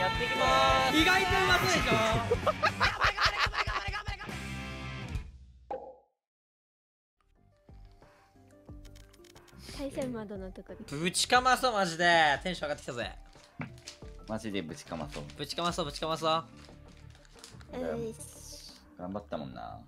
やっていきまーす。 意外とうまそうでしょ。 対戦窓のとこでぶちかまそうマジで。テンション上がってきたぜ。 マジでぶちかまそう。 ぶちかまそうぶちかまそう。 頑張ったもんな。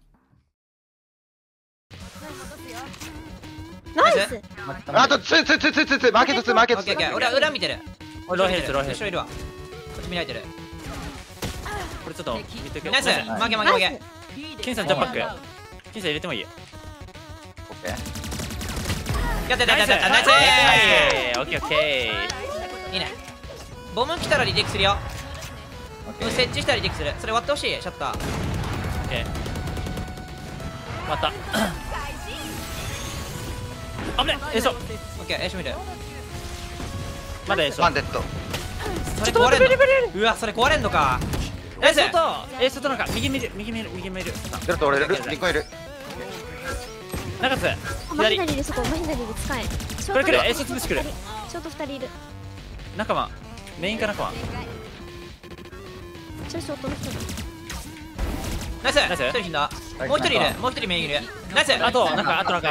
ナイス。 あとツーマーケットツーマーケットツー。 オッケーオッケー。俺は裏見てる。 ローヘルスローヘルス。 後ろいるわ。こっち見られてる。 これちょっと見てくナイス。負け負け負け。 ケンさんジャンパック。ケンさん入れてもいいよ。 オッケー。 やったやったやったやった。ナイス。 オッケーオッケいいね。ボム来たらリテイクするよ。 オッケー。 設置したらリテイクする。それ割ってほしい。シャッター。 ー。オッケー。また。危ない。えそ。 オッケー。よし見る。 まだえそ。 バンデッド。 それ壊れんの。うわそれ壊れんのか。ナイス。 外なんか右見る右見る右見る。 ゼロと俺リコイル。 中津マヒナ左。 リでそこマヒナリで使え。 これ来る。えそ潰してくる。 ショート2人いる。 仲間メインか仲間。 ショートの人だ。 ナイス。一人死んだ。もう一人いる。もう一人メインいる。ナイス。 あとなんか。 ナイス。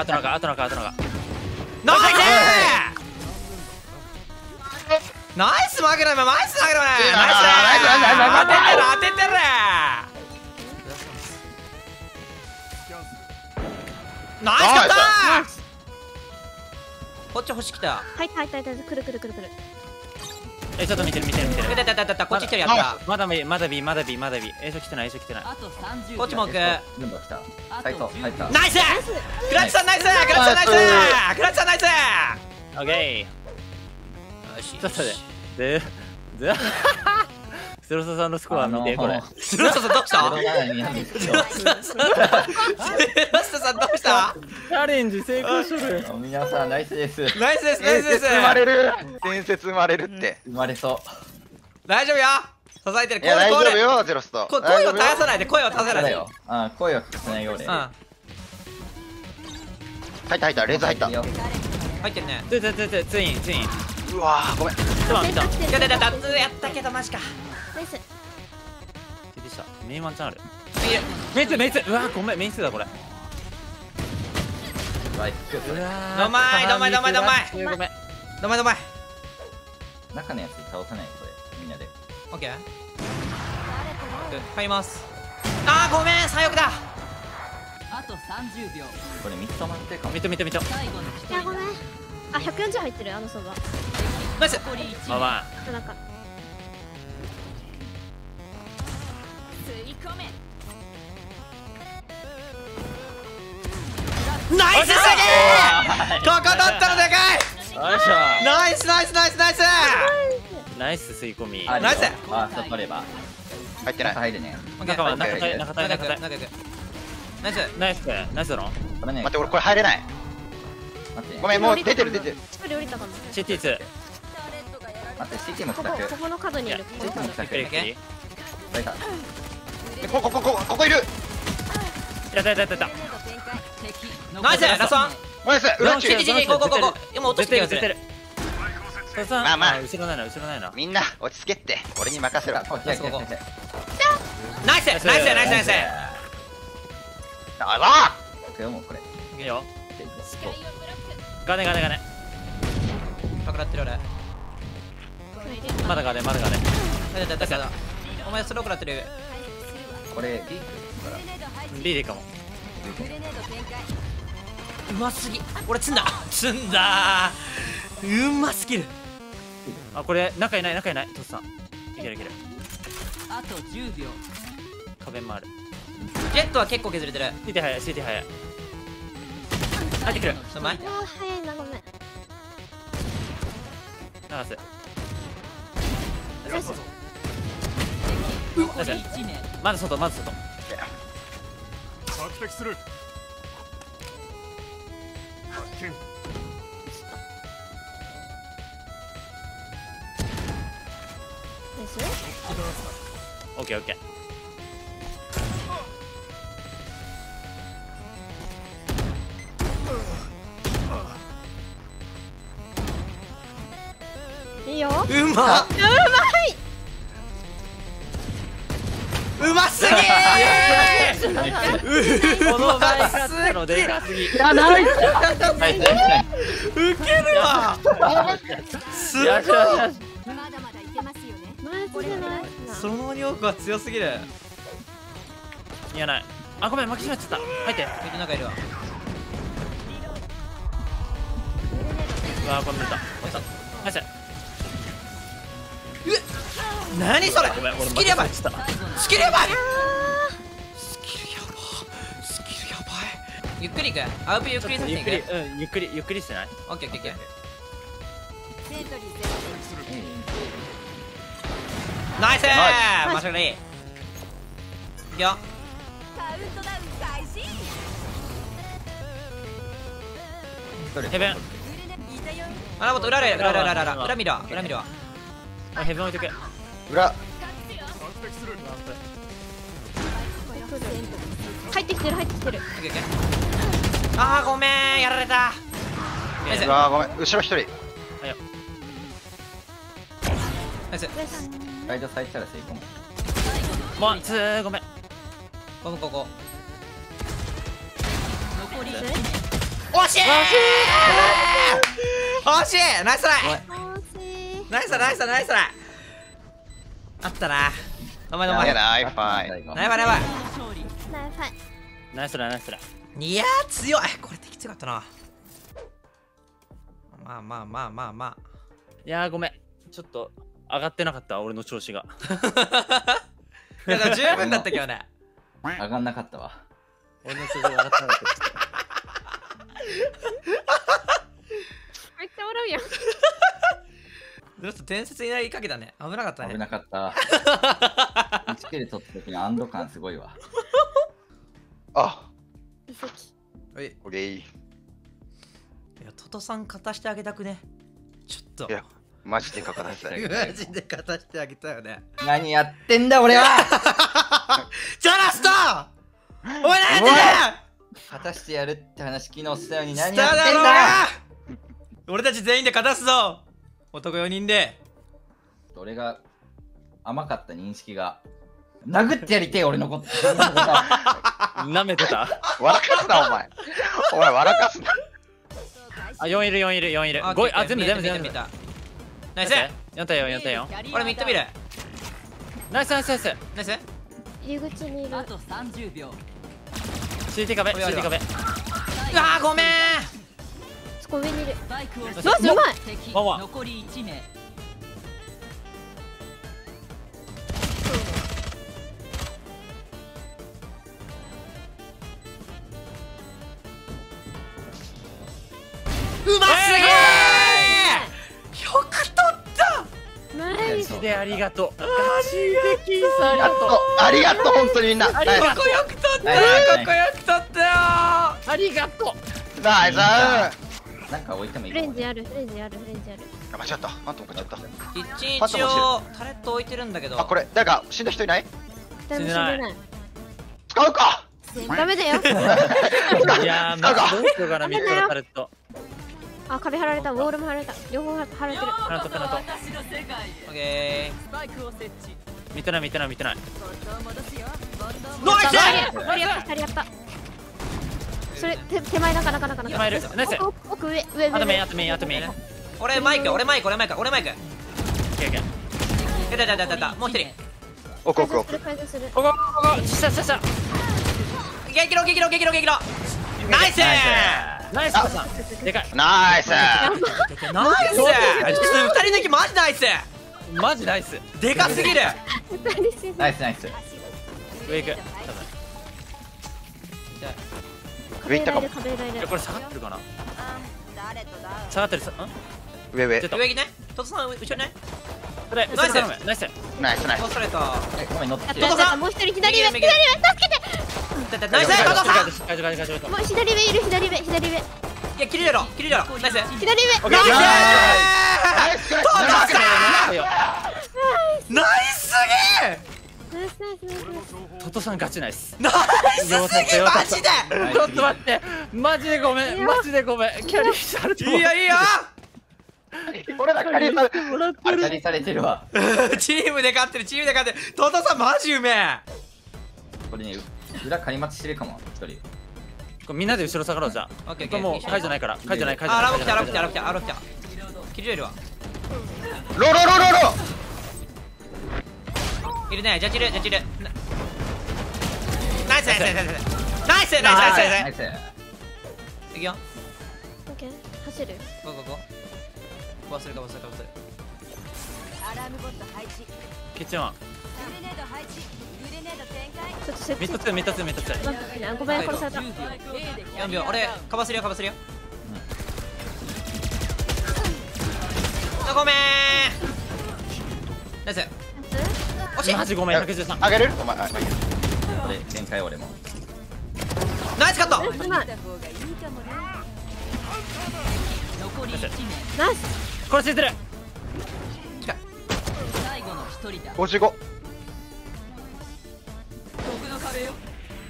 ナイスマグナムナイスマグナム。ナイス。当ててる当ててる。ナイス勝ったー。こっち星来た。 入ったくる。 えちょっと見てる。 こっち一人やった。 まだビえそ来てない。 こっちも奥。 全部来た。入った。 ナイス。クラッチさんナイス。クラッチさんナイス。 オッケー。ちょっとでスロソさんのスコア見てこれ。 スロスさんどうしたチャレンジ成功する。 皆さんナイスです。 ナイスですナイスです。 生まれる。伝説生まれるって。 生まれそう。 大丈夫よ。支えてる。 いや大丈夫よゼロスト。 声を絶やさないで。声を絶やさないで。 あ、声は聞かせないよ俺。 入ったレーズ入った。 入ってんね。 ツイン。 うわーごめん。 見た。 やったけどマジか。 ナイス。 でした。メインワンチャンある。メイツ。うわごめんメイン2だこれ。 どまい。 ごめん。 中のやつ倒さないこれみんなで。 オッケー。入ります。あーごめん最悪だ。 あと30秒。 これミット待ってかも。 見た。 いやごめん。あ140入ってるあのそば。 ナイス。 まあなんかナイスすげー。ここ取ったのでかい。 よいしょ。 ナイス。 ナイス吸い込み。 ナイス。 あ、そう取れば。 入ってない。 入るね。 中間。ナイス。ナイスだろ。 これね。 待って俺これ入れない。 待って。 ごめんもう出てる。 一人降りたかも。 CT2。 待って CT も来たく。 ここの角にいる。 CT も来たく。 ゆっくり。 ここいる。 やった。 ナイス。ラスワン。 ナイス。裏中。 ここ。今落としてきてる。 まあまあ後ろないな。 みんな落ち着けって俺に任せろ。 ナイス。 あら。もうこれ。 いいよ。ガネ。 かくらってる俺。 まだガネ。 お前スロー食らってる。 これ B でいいかも。 うますぎ。俺積んだ。うますぎる。 あこれ中いないトスさん。いける。 あと10秒。 壁もある。 ジェットは結構削れてる。 CT 早い。入ってくる。 うまい。 早いなごめん。 流す。 ナイス。 まず外。 着敵する。発見。 オッケー。 いいよ。 うまっ。 スこの場合勝ったのでかすぎ。 やナイスウケるわすごいまだまだいけますよね。ナイスじゃないその力は強すぎる。 いやない。あ、ごめん、負けしまっちゃった。入って。 右の中いるわ。 うわー、これ無理だ。ナイス。 何それごめん、俺スキルやばい負けちゃった。 スキルやばいスキルやばスキルやばい。ゆっくりいく。アウピゆっくりさせていく。 ゆっくりしてない。 オッケーオッケーオッケー。ナイスーマシュリーいくよ。 ヘブン。 あ、もっと裏見ろ裏見ろ。 あ、ヘブン置いとく。 裏。 入ってきてる。 オッケーオッケー。あーごめんやられた。ナイスうわーごめん、後ろ一人。 ナイス。 ライトされたら成功。 ワンツー、ごめん。 ここ残り惜しい惜しい。ナイストライナイストライあったな。お前いやナイファイ。 やばい勝利。 ナイスだ、ナイスだ。 いやー強い。これ敵強かったな。まあいやー、ごめん。ちょっと上がってなかった俺の調子が。 いやでも十分だったけどね。 上がんなかったわ。 俺の調子が上がってなかった。 めっちゃ笑うやん。 ちょっと伝説になりかけたね。危なかったね。 危なかった。1キル取った時の安堵感すごいわ。 あ、 遺跡。 オレイ。 いやトトさん勝たしてあげたくね。ちょっといやマジでかからせたい。 マジで勝たしてあげたよね。 何やってんだ俺は。 じゃラストお前何やってんだよ。 果たしてやるって話昨日したように何したやってんだろうだ。 が俺たち全員で勝たすぞ。男4人で。 俺が甘かった認識が殴ってやりてえ俺のこと。 舐めてた。 笑かすなお前。お前笑かすな。 あ、4いる。 あ 5、あ、全部。 見たナイス。 4対4。 俺ミッドビル。 ナイス。 ナイス。 入り口にいる。 あと30秒。 CT 壁。 うわーごめん。 そこ上にいる。 スパイクをナイスうまい。 敵ワンワン残り1名。 うますぎー。よく取ったナイス。 でありがとう。ガチでキーさんありがとう。 ありがとう本当にみんな。ナイスここよく取ったここよく取ったよありがとう。 ナイス。あ、 なんか置いてもいいフレンジある。 間違った。ファントム買っちゃった。 一応タレット置いてるんだけど。 あ、これ誰か死んだ人いない？ 誰も死んでない。 使うか。 ダメだよ。 いやー、まずどうしようかな、3つのタレット。 あ、壁張られた。ウォールも張られた。両方張られてる。 カナト。 私の世界オッケスパイクを設置。 見てない。 ー。ナイス。 あれやった。やった。それ手前中。 手前いる。ナイス。 奥上。 あとメイン。 俺マイク。 オッケー。 やった。もう一人。 奥。 改造する。 ここ。下。 激ロ。ナイスナイスさん。でかい。 ナイス。 ナイス。2人抜きマジナイス。 マジナイス。 でかすぎる。 ナイスナイス。 上行く。 上行ったかも。 壁裏いる。 これ下がってるかな。下がってる。 上。 上行きね。トトさん後ろね。 これナイスナイス。 ナイス。 ストレート。 ごめん乗ってきて。 やったもう一人左上助けて。 ナイストトさん。 もう左上いる。左上。 いや切れろ。ナイス。 左上。 ナイス。 ナイス。 ナイスすげえ。 トトさんガチナイス。 ナイスすぎマジで。 ちょっと待って。マジでごめん。キャリーされていいよ。 俺ら借りた。 当たりされてるわ。 チームで勝ってる。トトさんマジうめえ。 これね裏仮待ちしてるかも、一人。 これみんなで後ろ下がろうじゃあ。 オッケーこれもう解除ないから解除ない解除あ、 ない。 ラボ来たラボ来たラボ来たラボ来た。切れるわ。 ロロロロロいるね、ジャッジいるジャッジいる。ナイスナイスナイスナイスナイスナイスナイス。 ナイス。 いくよ。 オッケー走る。 ゴーゴーゴー。忘れた忘れた忘れアラームボット配置。 キッチンはグレネード配置。グレネード展開。 ちょっと設置ミッドツーミッドツーミッドツー。 ごめん殺された。 A でた。4秒。俺かばせるよかばせるよ。あ、ごめん。ナイス。惜しい。 マジごめん113。 あげれるお前、あ、 俺、限界俺も。 ナイスカット。 うまい。 見た方がいいかもね。残り1名。 ナイス。 これついてる。 最後の1人だ。 55。 僕の壁よ。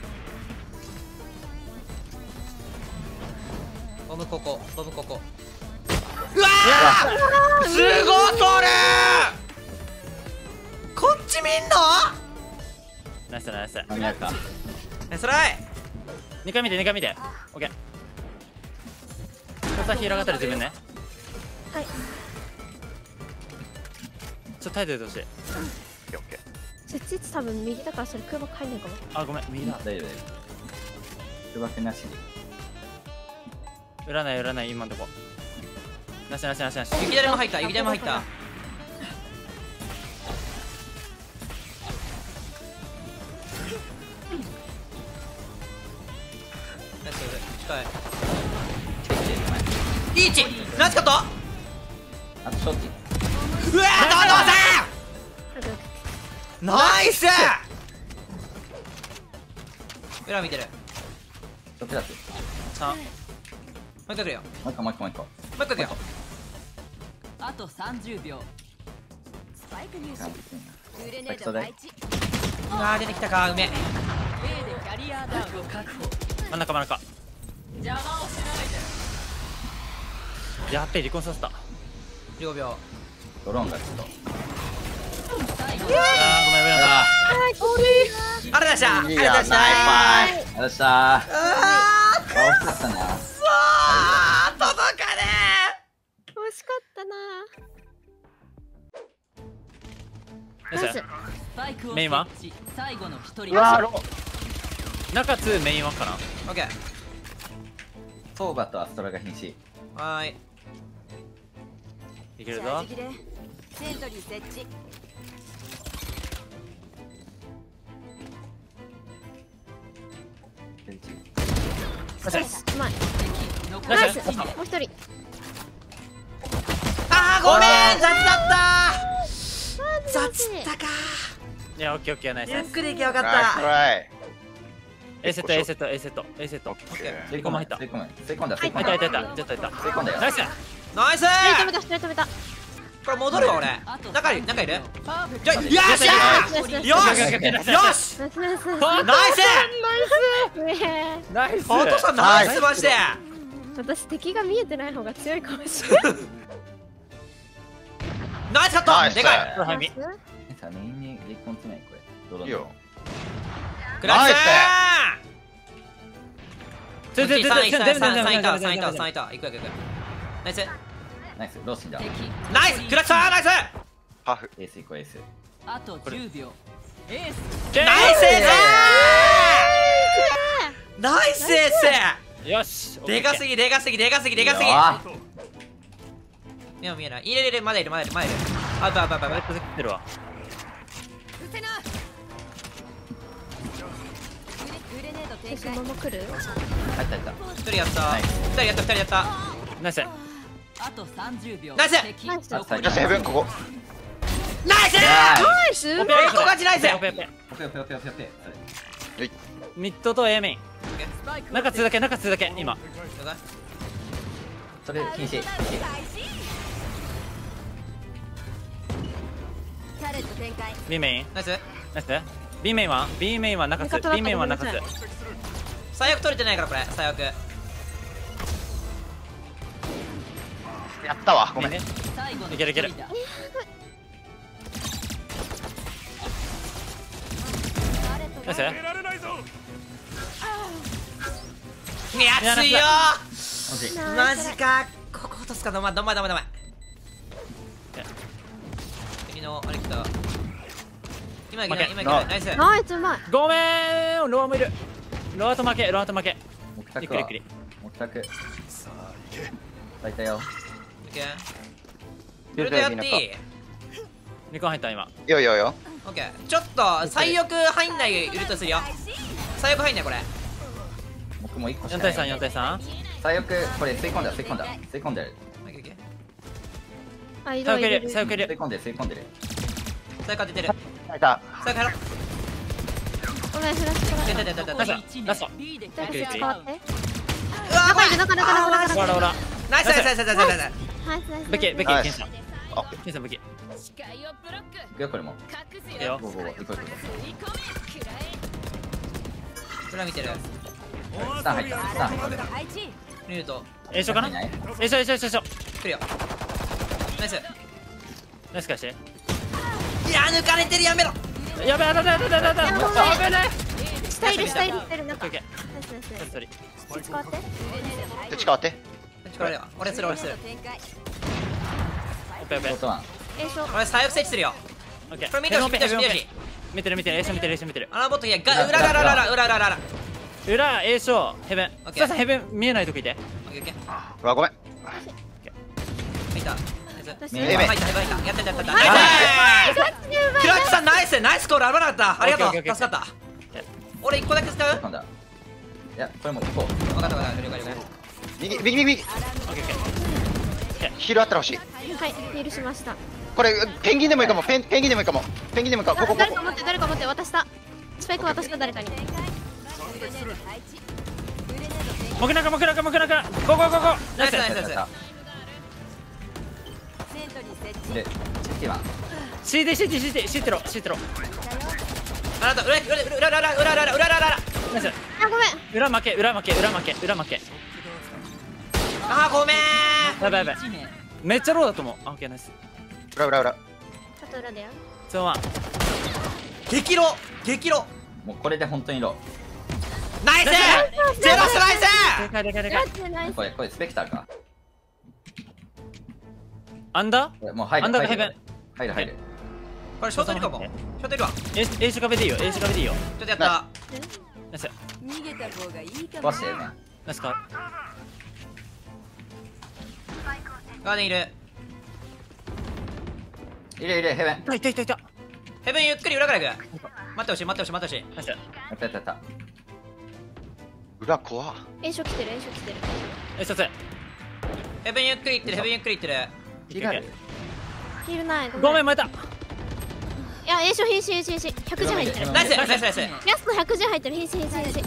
ボムここボムここ。うわー、すごそれー。こっち見んの。 ナイスナイス。 間に合うか。 ナイスライ。 2回見て2回見て。オッケー。これヒーローがったら自分ね。 はい。 ちょっと態度でほしい。 オッケーオッケー。 設置位置多分右だからそれ空爆入んないかも。 あごめん右だ。 大丈夫大丈夫。空爆なし。 裏ない裏ない今んとこ。なしなしなしなし。 雪だるま入った雪だるま入った。ナイス近い。リーチナイスカット。 あとショッチ。 うわー、どうぞナイス。裏見てる。 ショッチだって。 3。 もう一回来るよ。 もう一個もう一個もう一個。 もう一回来るよ。 あと30秒。スパイク入手。グレネード配置。 うわー、出てきたか。うめ。 A でキャリアダウンを確保。 真ん中真ん中。 邪魔をしないで。 やっべえ離婚させた。 15秒。 ドローンがちょっと。 最後。 ごめんごめん。 あありがとうございました。ありがとうございました。 あ、ナイスパイ。ありがとうございました。あ、惜しかったな。 あー、届かね惜しかったな。 ナイス。 スパイクをメインは設置。最後の1人。 うわー、ロ中2メイン1かな。 ー。オッケー。 ソーバとアストラが瀕死。 はーい。 いけるぞ。 セントリー設置。 うまい。 残ナイス。 り1名。 もう一人。 あー、ごめん、雑だったー。雑マジだかいやオッケーオッケーナイスー。ゆっくり行けばよかっナイストた。 ライ。 A セット A セット A セット A セット。 吸い込む入った。吸い込む。吸い込んだ。吸い込んだ。 いたいたいた。ちょっといた。 吸い込んだよ。 ナイス。 ナイス止めた止めた。 これ戻るわ俺。中いる中いる。じゃよっしゃー。よしよし。 ナイスナイスナイス。 ナイス。 ナイス。 お父さんナイスマジで。 私敵が見えてない方が強いかもしれない。 ナイスカット。 ナイスでかい。 はいみ。 さあ、メインに離婚つないこれ。ドローンいいよ。 クラッシちょちょちょちょ 3いた全然 3いた全然 3いた3いた。いくいくいく。ナイスナイス。ローシンだ。 ナイスクラッシャーナイスハフ。 エース行こう、エース。 あと10秒。エース。 ナイスエースナイスエーよし。 スでかすぎでかすぎでかすぎでかすぎ。 あ目も見えない。入れまだいるまだいるまだいる。あばばばば。 バイクで食ってるわ。 うせな。グレネード展開。 そのまま来る。 入った入った。 一人やったナイス二人やった二人やった。 ナイス。 あと30秒。 ナイス敵ナイス残りじゃあセブンここ。 ナイスナイス。 オペえーこ勝ちナイスオペオペ。 オペオペオペオペオペ。 ミッドと A メイン。 スパイクを中2だけ中2だけ今。 それ、瀕死。 タレット展開。 B メイン。 ナイスナイス。B メインは B メインは中2。B メインは中2。 最悪取れてないからこれ最悪。 やったわ。ごめん。 ね。 最後のいけるいける一人だ。 ナイス。 安いよ惜しい。 マジか。ここ落とすか。どんまい。次のあれ来た。今いけない。ナイス。 ナイス、うまい。 ごめん、ロアもいる。ロアと負け。 目託はゆっくりゆっくり。 目託。咲いたよ。 オッケー。ウルトやっていい？ 2個入った今。 よいよいよ。 オッケー。ちょっと最悪入んないウルトするよ。最悪入んないこれ。 僕も1個しか 4 ない。 対3、4対 3。 最悪、これ吸い込んでる。 オッケーオッケー。 あ、色最悪いる、 入れる。 最悪いる。 吸い込んでる。 最悪当ててる。 入った。 最悪やろう。 ごめん、フラッシュから。 出た。 ラスト。 リーでじゃあゆっくり使って。 うわ中いる、中。 オラオラ。 ナイス。 ナイス、ナイス。 ベケ、ケンナイスさん。 あ、 ケンさん武器。 いくよ、これも。 いいよ。 ゴー。行こう。 裏見てる。 スタン入った。 見ると栄翔かな。 いない。 栄翔。 来るよ。ナイス。 ナイス返して。 いや抜かれてる。やめろ。 やべえ、だ。 やばい危ない。 下いる、中。 オッケー。 ナイス。 ソリ。 使って。 口変わって。 これ俺する。 オッケー。 外ワン。 俺最悪設置するよ。 オッケー。 これ見てほしい。 見てる。栄翔見てる。 あのボットいや裏。 裏、栄翔、ヘブン。 オッケーさあヘブン見えないとこいて。 オッケー。 うわ、ごめん。 入った。 見え入った。やった。ナイス。クラッチさんナイスコール危なかった。ありがとう。 オッケー助かった。俺1個だけ使う。 今度は。いや、これも行こう。 分かった。了解。 右。 オッケー。 ヒールあったら欲しい。 はい、ヒールしました。 これ、ペンギンでもいいかも。ペンギンでもいいかも。ここ。 誰か持って、渡した。スパイク渡した、誰かに。 もくなか。ゴー。ナイス。 ナイス。 で、チワン。 CT ロ。 あなた裏。 ナイス。 あ、ごめん。 裏負け。 あーごめん。 やばい。めっちゃローだと思う。あ、オッケー、ナイス。 裏。 あと裏だよ。 2、1。 激ロ。 もうこれで本当にロナイス。ゼロスナイス。 でかい。 ナイス。 これスペクターか。 アンダー。 これもう入る。 アンダーヘブン。 入る。 これショートいるかも。ショートいるわ。 栄翔壁でいいよ。 ちょっとやった。 ナイス。 逃げた方がいいかも壊してね。 ナイスか。 ガーデンいる。 いる、ヘブン。 いた。 ヘブンゆっくり裏から行く。待ってほしい。 ナイス。 やった。 裏怖っ。 炎症来てる。 一つ。 ヘブンゆっくり行ってる。 ヒール。 ヒールない。 ごめん、 ん。 また。 いや、炎症瀕死。110入ってる。 ナイス。 ラスト110入ってる。瀕死。 上。 ナイス。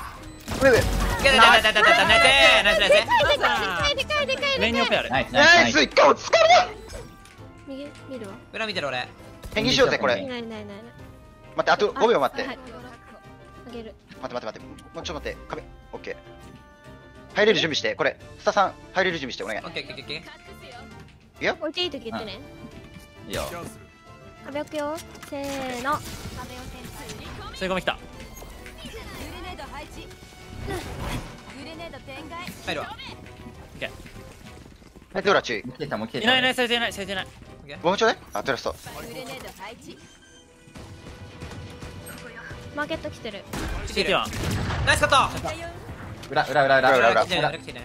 でかい。 メニューペアある。 ナイス。 ナイス、一回落ち着かれ。 右見るわ。 裏見てる俺。 ペンギンしようぜ、これ。 ない。 待って、あと5秒待って。 はいあげる。 待って。もうちょっと待って。壁。オッケー。入れる準備して。これ、スタさん、入れる準備して、お願い。 オッケー。 いくよ。 置いていいとき言ってね。 いいよ。 壁置くよ。せーの。 吸い込みきた。 入るわ。 はい、ドラ注意。 もう消えた。 いない、されてない。 もうちょうだい。あ、ドラスト。 マーケット来てる。 来てる。 は。 ナイスカット。 裏。 裏来てる。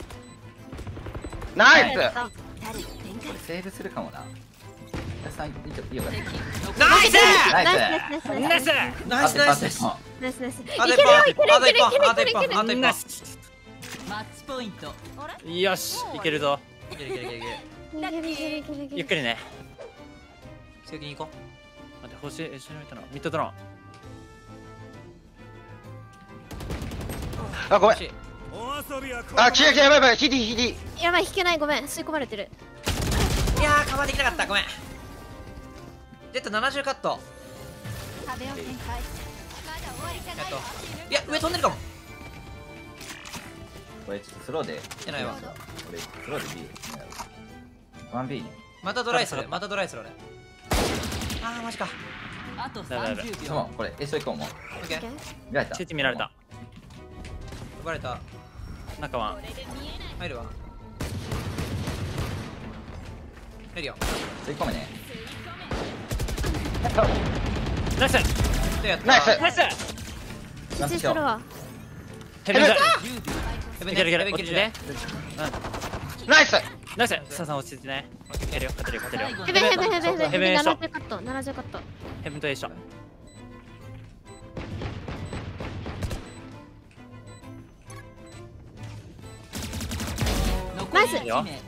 ナイス。 これセーブするかもな。さんいいよ。 ナイス。 ナイス。 ナイス。 ナイス。 ナイス。いあとけるよ。いける。 あと一本。 ナイス。 マッチポイント。 よし、いけるぞ。 いける。 ゆっくりね。 強気に行こ待って、星、一緒に置いたの。ミッドドローン。 あ、ごめん。 う。 あ、来た、やばい。ヒディ。 やばい、引けない。ごめん。吸い込まれてる。 いやーカバーできなかった。ごめん。ジェット70カット。いや上飛んでるかも。 これちょっとスローで。 じゃないわ。 俺スローで B。1B ね。 またドライする俺。あーマジか。 あとだ 30秒。 でもこれエスト行こうもう。 オッケー。 見られた。 チェチ見られた。 バレた。 中は入るわ。入るよ。 吸い込めね。 ナイスでやった。 ナイスナイス集中するわ。 ヘブンだヘブンいけるいけるヘブン切る落ちてねナイスナイスサさん落ち着いてねいけるよ勝てるよ勝てるよヘベンヘベンヘベンヘベンヘベン 70カット70カット。 ヘブンと一緒ナイス残り1名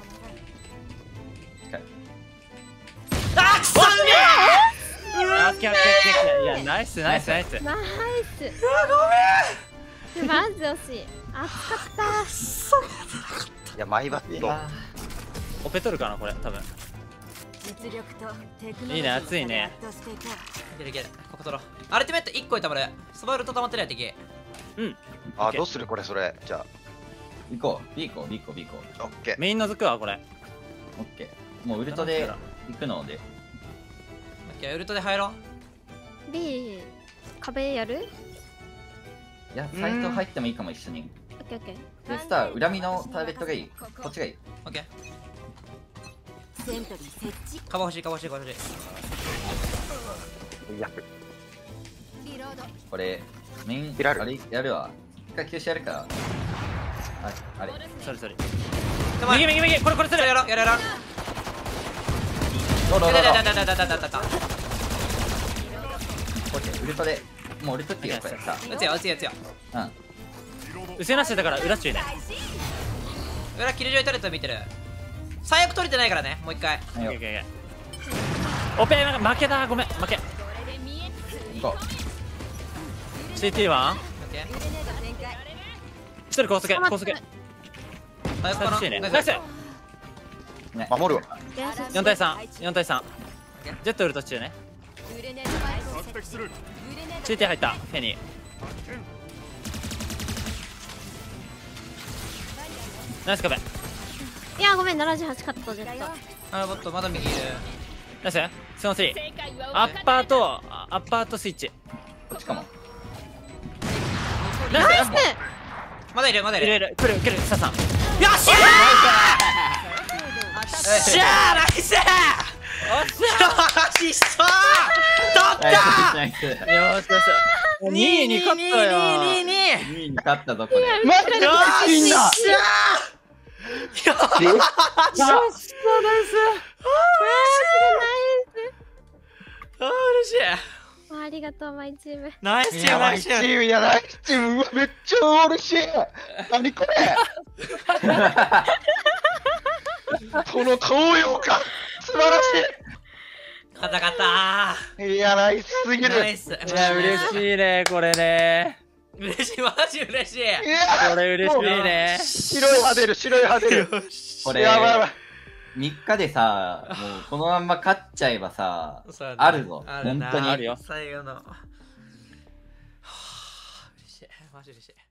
あーくそあーいやナイスナイスナイスナイス。ごめん。マジで惜しい。熱かった。 いやマイバットオペ取るかなこれ多分実力とテクノロジーいいね熱いねとしていこういけるいける。ここ取ろう。アルティメット1個いたまる。スバルと溜まってるや敵。 あどうするこれそれじゃあ行こう。B 行こう。B 行こう。B 行こう。 オッケーメインのづくわこれオッケー。もうウルトで行くので。 オッケー、ウルトで入ろう。 B 壁やる？ いや、サイト入ってもいいかも、一緒に。 オッケーオッケー。 で、スター、恨みのターゲットがいい。こっちがいい。 オッケー。 セントリー設置カバー欲しいカバー欲しいカバー欲しい。 いやリロードこれ、メイン、 ピラルあれやるわ。一回休止やるから。あれ。 それそれでも右右右これするやろうやろうやろう。 ローローローロー。 だだだだだだだだ。 オッケー、ウルトで。もうウルトっていうか、これさ。 打つよ打つよ打つよ。 うん。 後ろなしだから裏注意ね裏キルジョイタレット見てる。最悪取れてないからね、もう一回。 オッケーオッケーオペ負けだごめん負け行こ CT1 オッケー。 一人高速高速最悪かな。 楽しいねナイスう。ね。 守るわ 4対34対3ジェットウルト中ねグレネードバイクを設置グレネード CT 入ったフェニーナイス壁いやごめん78カットジェット。 あ、ボットまだ右いる。 ナイススノー3アッパーとスイッチこっちかも。 ナイスまだいるまだいる。 いるいる来るサさんよっしゃーしゃーナイスよしそう取ったナイス。 よーしよし2位に勝ったよ 2 2位に勝ったぞ、これ。 マジでよっしゃーよっしゃーあー嬉しい。 ありがとうマイチーム。 ナイスチーやばいムナイスチーム。 チームやないチームうわめっちゃ嬉しい何これこの高揚感素晴ら勝った勝ったしいいやナイスすぎるナイス。 いや嬉しいねこれね嬉しいマジ嬉しい。 いやこれ嬉しいね白い歯出る白い歯出るこれ、 やばいやばい 3日でさ、もうこのまんま勝っちゃえばさ、 そうだねあるぞ。 あるな本当に。 あるよ最後の。はぁ嬉しい。マジ嬉しい。